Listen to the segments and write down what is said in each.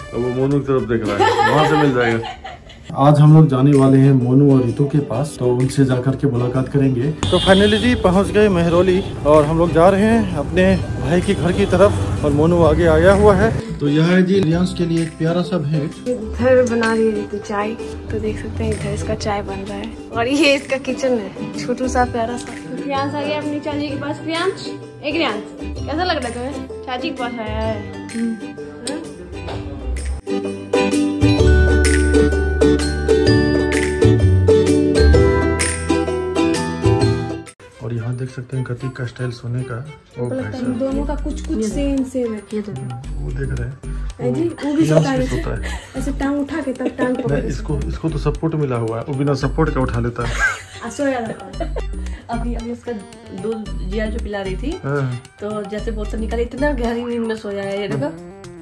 अब वो मोनू की तरफ देख रहा है, वहाँ से मिल जाएगा। आज हम लोग जाने वाले हैं मोनू और रितु के पास, तो उनसे जाकर के मुलाकात करेंगे। तो फाइनली जी पहुंच गए मेहरौली और हम लोग जा रहे हैं अपने भाई के घर की तरफ और मोनू आगे आया हुआ है। तो यह है जी रियांश के लिए एक प्यारा सा भेंट। इधर बना रही है रितु चाय, तो देख सकते हैं इधर इसका चाय बन रहा है और ये इसका किचन है, छोटू सा प्यारा सा। रियांश आ गया अपनी चाची के पास। रियांश कैसा लग रहा है तुम्हें? चाची के पास आया है। और यहाँ देख सकते हैं गति का स्टाइल सोने का। ओ भाई साहब दोनों का कुछ सेम है। वो देख रहे हैं जी, वो भी सोता है ऐसे टांग उठा के तब टांग पकड़। इसको तो सपोर्ट मिला हुआ है, वो बिना सपोर्ट का उठा लेता है। सोया अभी उसका दूध जिया जो पिला रही थी, तो जैसे बोतल निकाली इतना गहरी नींद में सोया है ये देखो।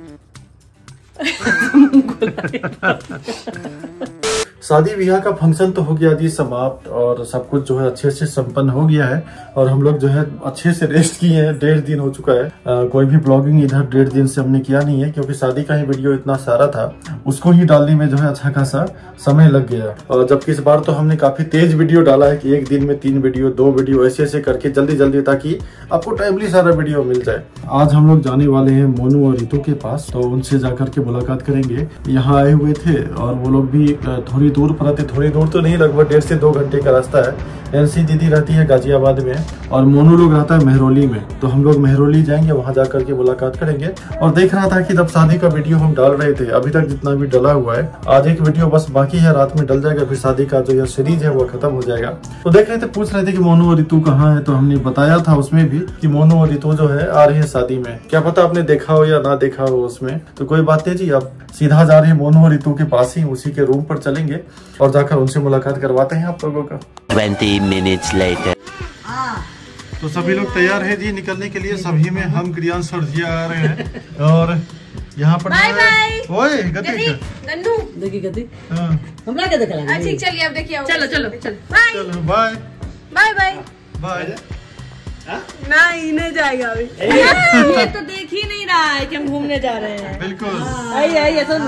शादी ब्याह का फंक्शन तो हो गया जी समाप्त और सब कुछ जो है अच्छे से संपन्न हो गया है और हम लोग जो है अच्छे से रेस्ट किए हैं। 1.5 दिन हो चुका है। कोई भी ब्लॉगिंग इधर 1.5 दिन से हमने किया नहीं है, क्योंकि शादी का ही वीडियो इतना सारा था, उसको ही डालने में जो है अच्छा खासा समय लग गया। और जबकि इस बार तो हमने काफी तेज वीडियो डाला है कि एक दिन में 3 वीडियो 2 वीडियो ऐसे करके जल्दी, ताकि आपको टाइमली सारा वीडियो मिल जाए। आज हम लोग जाने वाले हैं मोनू और रितु के पास, तो उनसे जाकर के मुलाकात करेंगे। यहाँ आए हुए थे और वो लोग भी थोड़ी दूर पर आते, थोड़ी दूर तो नहीं, लगभग 1.5 से 2 घंटे का रास्ता है। एनसी दीदी रहती है गाजियाबाद में और मोनू लोग रहता है मेहरौली में, तो हम लोग मेहरौली जाएंगे, वहां जाकर के मुलाकात करेंगे। और देख रहा था कि जब शादी का वीडियो हम डाल रहे थे, अभी तक जितना भी डला हुआ है, आज एक वीडियो बस बाकी है, रात में डल जाएगा, फिर शादी का जो यह सीरीज है वो खत्म हो जाएगा। तो देख रहे थे, पूछ रहे थे कि मोनू और रितु कहाँ है, तो हमने बताया था उसमें भी कि मोनू और रितु जो है आ रही है शादी में। क्या पता आपने देखा हो या ना देखा हो उसमें, तो कोई बात नहीं जी, अब सीधा जा रहे हैं मोनू और रितु के पास ही, उसी के रूम पर चलेंगे और जाकर उनसे मुलाकात करवाते हैं आप लोगों का। 20 minutes later. तो सभी लोग तैयार हैं जी निकलने के लिए। सभी में हम क्रियांश और जिया आ रहे हैं और यहाँ पर बाय बाय। ओए गति नन्नू देखी गति हाँ हमरा के देखला। ठीक, चलिए अब देखिए। चलो चलो बाय बाय। ना इन्हें जाएगा अभी। ये तो देख ही नहीं रहा है कि हम घूमने जा रहे हैं। बिल्कुल। आई सुन।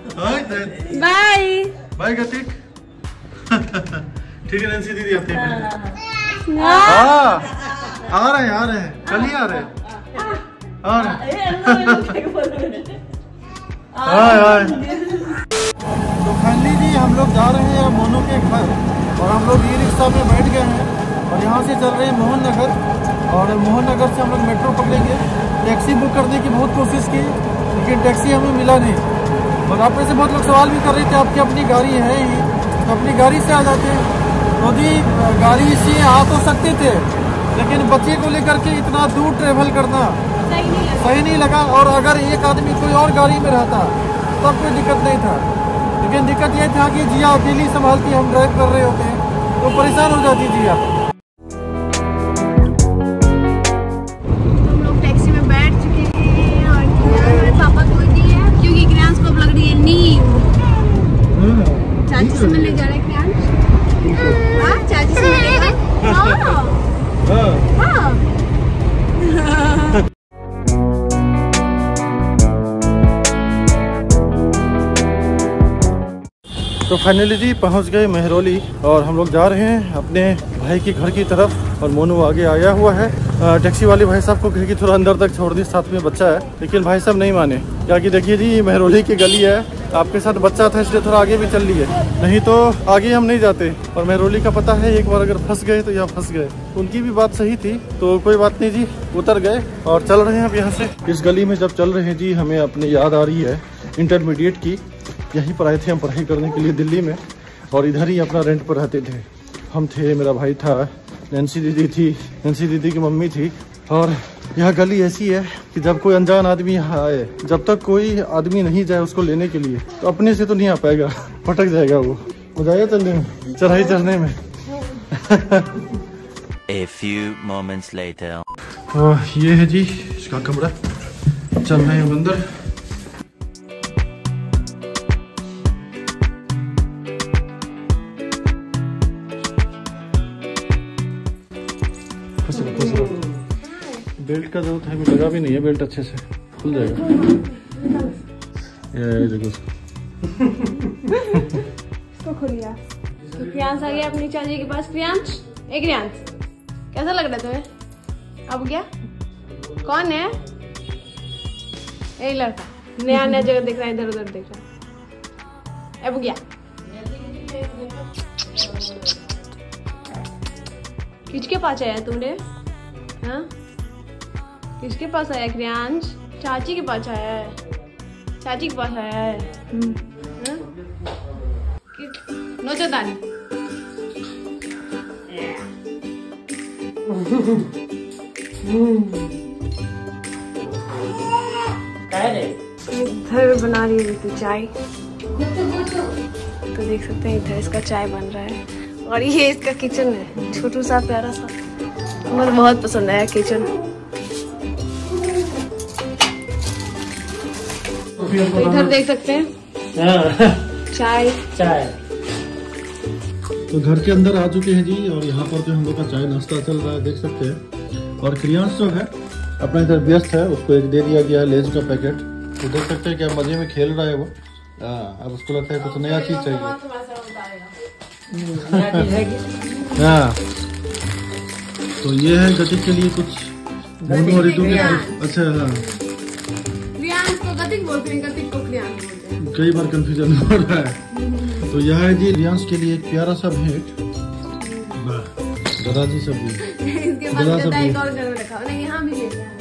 बाय बाय गति। ठीक है नैन्सी दीदी आते हैं। आ रहे हैं कल ही आ रहे हैं। तो फाइनली जी हम लोग जा रहे हैं मोनू के घर और हम लोग ई रिक्शा में बैठ गए हैं और यहाँ से चल रहे हैं मोहन नगर और मोहन नगर से हम लोग मेट्रो पकड़ेंगे। टैक्सी बुक करने की बहुत कोशिश की, लेकिन टैक्सी हमें मिला नहीं। और आप में से बहुत लोग सवाल भी कर रहे थे आपकी अपनी गाड़ी है ही, तो अपनी गाड़ी से आ जाते। तो जी गाड़ी से आ तो सकते थे, लेकिन बच्चे को लेकर के इतना दूर ट्रेवल करना सही नहीं लगा। और अगर एक आदमी कोई और गाड़ी में रहता तब कोई दिक्कत नहीं था, लेकिन दिक्कत ये था कि जिया अकेली संभालती, हम ड्राइव कर रहे होते हैं तो परेशान हो जाती जिया। हम लोग टैक्सी में बैठ चुके हैं और हमारे पापा को दी है, क्योंकि क्रियांश को अब लग रही है नींद। चाची से मिलने जा रहे हैं क्रियांश। हाँ चाची से मिलेगा। हाँ। तो फाइनली जी पहुंच गए मेहरौली और हम लोग जा रहे हैं अपने भाई के घर की तरफ और मोनू आगे आया हुआ है। टैक्सी वाले भाई साहब को कहे कि थोड़ा अंदर तक छोड़ दी, साथ में बच्चा है, लेकिन भाई साहब नहीं माने। क्या कि देखिए जी मेहरौली की गली है, आपके साथ बच्चा था इसलिए थोड़ा आगे भी चल लिए, नहीं तो आगे हम नहीं जाते। और मेहरौली का पता है, एक बार अगर फंस गए तो यहाँ फंस गए। उनकी भी बात सही थी, तो कोई बात नहीं जी, उतर गए और चल रहे हैं अब यहाँ से। इस गली में जब चल रहे हैं जी, हमें अपनी याद आ रही है इंटरमीडिएट की। यहीं पर आए थे हम पढ़ाई करने के लिए दिल्ली में और इधर ही अपना रेंट पर रहते थे। हम थे, मेरा भाई था, नैन्सी दीदी थी, नैन्सी दीदी की मम्मी थी। और यह गली ऐसी है कि जब कोई अनजान आदमी यहाँ आए, जब तक कोई आदमी नहीं जाए उसको लेने के लिए, तो अपने से तो नहीं आ पाएगा, भटक जाएगा वो। मजा आया चलने में, चढ़ाई चढ़ने में। A few moments later. ये है जी इसका कमरा, चल रहे हैं अंदर। बेल्ट का जरूरत है, लगा भी नहीं है बेल्ट, अच्छे से खुल जाएगा। ये देखो इसको खोलिया। तो क्रियांश आ गया अपनी चाची के पास। क्रियांश, एक क्रियांश कैसा लग रहा है तुम्हें? अब क्या कौन है? यही लड़का नया नया जगह देख रहा है, इधर उधर देख रहा है। अब क्या किसके पास आया तुमने? हाँ किसके पास आया क्रियांश? चाची के पास आया है। चाची के पास आया है। नोचो तानी। इधर बना रही है तो चाय, तो देख सकते हैं इधर इसका चाय बन रहा है। और ये इसका किचन है, छोटू सा प्यारा सा, मुझे बहुत पसंद आया किचन। तो इधर देख सकते हैं चाय। तो घर के अंदर आ चुके हैं जी, और यहाँ पर जो हम लोग का चाय नाश्ता चल रहा है देख सकते हैं। और क्रियांश जो है अपना इधर व्यस्त है, उसको एक दे दिया गया है लेज का पैकेट। तो देख सकते हैं क्या मजे में खेल रहा है वो। अब उसको लगता है कुछ नया चीज चाहिए। हाँ तो ये है गतिक के लिए कुछ मोनू और रितु के। अच्छा हाँ क्रियांश को गतिक बोलते हैं, गतिक को क्रियांश बोलते हैं, कई बार कंफ्यूजन हो रहा है। तो यह है जी क्रियांश के लिए एक प्यारा सा भेंट। दादाजी सब भी इसके बाद गदा एक और घर में रखा हो, नहीं यहाँ भी ले लिया।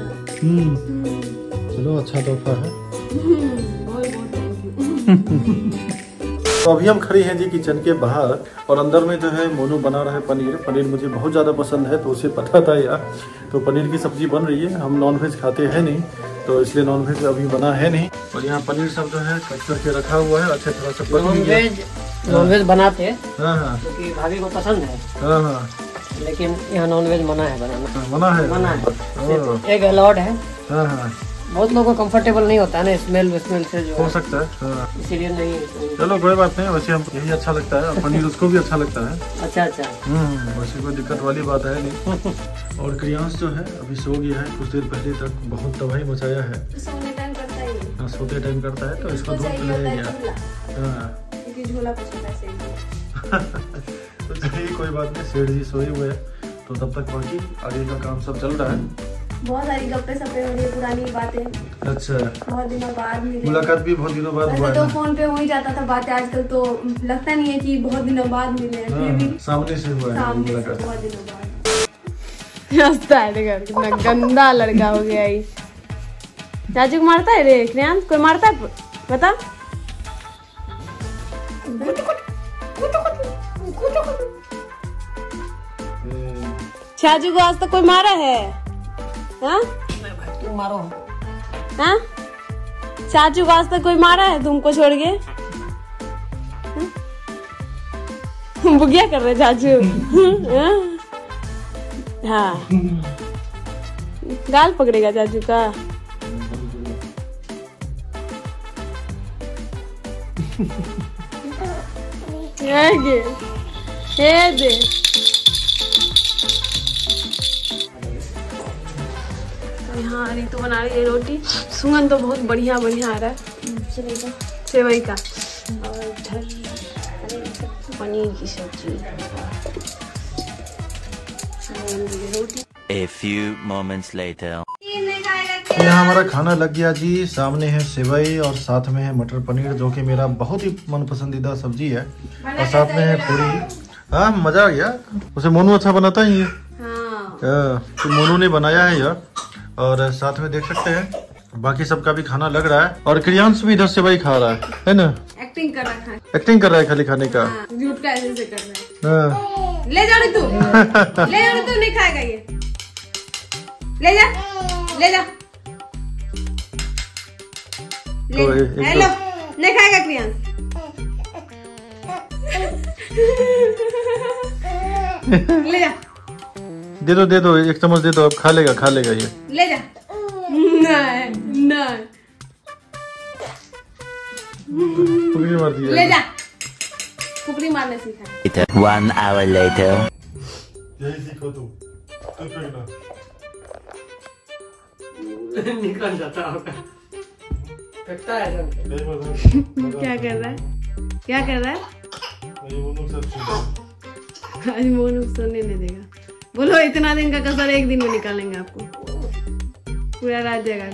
चलो अच्छा तोहफा है। बहुत बहुत थैंक यू। तो अभी हम खड़े हैं जी किचन के बाहर, और अंदर में जो है मोनू बना रहा है पनीर। पनीर मुझे बहुत ज़्यादा पसंद है, तो उसे पता था यार। तो पनीर की सब्जी बन रही है। हम नॉनवेज खाते हैं नहीं, तो इसलिए नॉनवेज अभी बना है नहीं। और यहाँ पनीर सब जो है कट करके रखा हुआ है। अच्छा थोड़ा सा नॉनवेज बनाते हैं। हाँ हाँ क्योंकि भाभी को पसंद है। हाँ हाँ लेकिन यहाँ नॉनवेज मना है बनाना। मना है सिर्फ एक अलाउड है। हाँ हाँ बहुत लोगों को कंफर्टेबल नहीं होता है ना स्मेल से जो हो सकता है। हाँ इसीलिए नहीं। चलो कोई बात नहीं, वैसे हम यही अच्छा लगता है, और पनीर उसको भी अच्छा लगता है। अच्छा वैसे कोई दिक्कत वाली बात है नहीं। और क्रियांश जो है अभी सो गया है, कुछ देर पहले तक बहुत तबाही मचाया है। सोने टाइम करता ही है। हाँ सोते टाइम करता है, तो इसको दूध पिलाया गया। हाँ झोला पसंद है। तो चलिए कोई बात नहीं, सेठ जी सोए हुए हैं, तो तब तक बाकी आगे का काम सब चल रहा है। बहुत सारी गप्पे सप्पे हो रही है, पुरानी बातें। अच्छा बहुत दिनों बाद मिले, मुलाकात भी बहुत दिनों बाद हुआ है। तो फोन पे हो ही जाता था बातें, आजकल तो लगता नहीं है कि बहुत दिनों बाद मिले हैं। फिर भी सामने से हुआ है मुलाकात। बहुत दिनों बाद। हंसता है देखो, कितना गंदा लड़का हो गया ये। चाचू को मारता है रे क्रियांश? कोई मारता है बता? चाचू को आज तक कोई मारा है? हाँ? तुम मारो। हाँ? चाचू को आज तक कोई मारा है तुमको छोड़ के? वो क्या कर रहे चाचू? हाँ गाल पकड़ेगा चाचू का। ये दे यहाँ रितु बना रही है रोटी। सुगंध तो बहुत बढ़िया बढ़िया आ रहा है सेवई का। और इधर पनीर की सब्जी, रोटी। A few moments later. यहाँ हमारा खाना लग गया जी। सामने है सेवई और साथ में है मटर पनीर, जो कि मेरा बहुत ही मन पसंदीदा सब्जी है। और साथ में है पूरी। हाँ मजा आ गया। उसे मोनू अच्छा बनाता ही है। तो मोनू ने बनाया है यार। और साथ में देख सकते हैं बाकी सबका भी खाना लग रहा है। और क्रियांश भी इधर सेवई खा रहा है ना? एक्टिंग कर रहा है। एक्टिंग कर रहा है खाली खाने का। झूठ का ऐसे कर रहा है। ले जा तू, ले जा तू, नहीं खाएगा ये। ले जा, ले जा, हेलो, नहीं खाएगा क्रियांश। ले जा, दे दो एक चम्मच दे दो, अब खा लेगा ये। ले जा। नहीं नहीं, फुकरी मार दिया। ले जा, फुकरी मारने सीखा। 1 hour later. यही सीखो तुम। निकल जाता होगा। फेंकता है जन। क्या कर रहा है, क्या कर रहा है? आज मोनू सोने नहीं देगा। बोलो इतना दिन का कसर एक दिन में निकालेंगे आपको, पूरा रात जगह।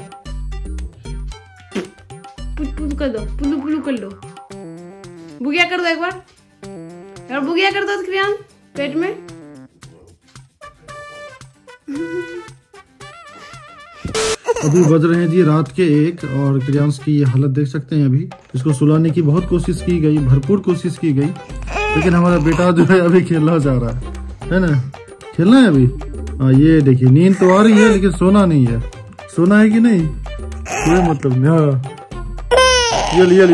पुलू कर दो, पुलू कर दो, बुगिया कर दो एक बार, और बुगिया कर दो क्रियान पेट में। अभी बज रहे हैं जी रात के 1 और क्रियांश की ये हालत देख सकते हैं। अभी इसको सुलाने की बहुत कोशिश की गई, भरपूर कोशिश की गई, लेकिन हमारा बेटा जो है अभी खेलना चाह रहा है ना, खेलना है अभी। हाँ ये देखिए नींद तो आ रही है लेकिन सोना नहीं है। सोना है कि नहीं ये मतलब नहीं। ये लो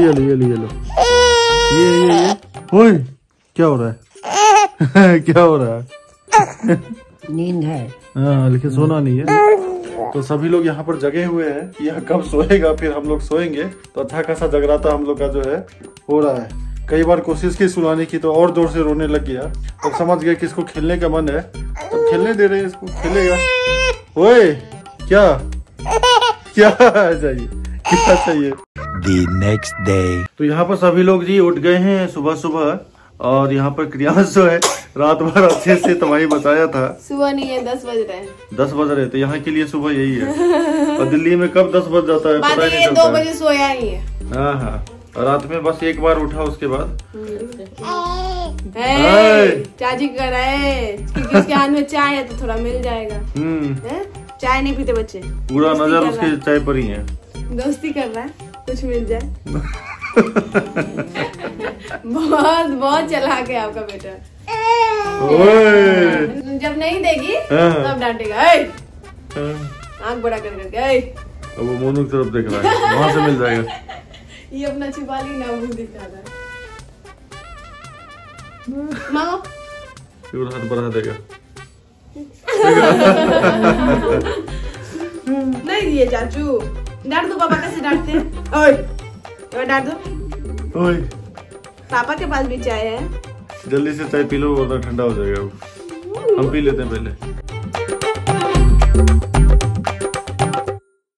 ये ओए क्या हो रहा है क्या हो रहा है? नींद है। हाँ लेकिन सोना नहीं है। तो सभी लोग यहाँ पर जगे हुए हैं कि यह कब सोएगा, फिर हम लोग सोएंगे। तो अच्छा खासा जगराता हम लोग का जो है हो रहा है। कई बार कोशिश की सुलाने की तो और जोर से रोने लग गया। तो समझ गए कि इसको खेलने का मन है, तो खेलने दे रहे हैं इसको, खेलेगा। ओए क्या क्या चाहिए, क्या चाहिए? The next day. तो यहाँ पर सभी लोग जी उठ गए हैं सुबह सुबह, और यहाँ पर क्रियांश जो है रात भर अच्छे से तबाही बताया था। सुबह नहीं है, 10 बज रहे हैं। 10 बज रहे, तो यहाँ के लिए सुबह यही है। और दिल्ली में कब 10 बज जाता है पता ही नहीं चलता। 2 बजे सोया ही है। हाँ और रात में बस एक बार उठा, उसके बाद चाची कर रहा है क्योंकि उसके हाथ में चाय है तो थोड़ा मिल जाएगा। चाय नहीं पीते बच्चे, पूरा नजर उसके चाय पर ही है। दोस्ती कर रहा है, कुछ मिल जाए। बहुत चालाक है आपका बेटा। जब नहीं देगी तब डांटेगा, आँख बड़ा कर करके। अब वो मोनू की तरफ देख रहा है, वहाँ से मिल जाएगा। ये अपना छिपा ली ना, मुंह दिखा रहा है। मांगो, हाथ बढ़ा देगा। नहीं दिए चाचू, डांट दो। पापा कैसे डांटते हैं? ओए डांट दो। ओए पापा के पास भी चाय है, जल्दी से चाय पी लो वरना ठंडा हो जाएगा। हम पी लेते हैं पहले।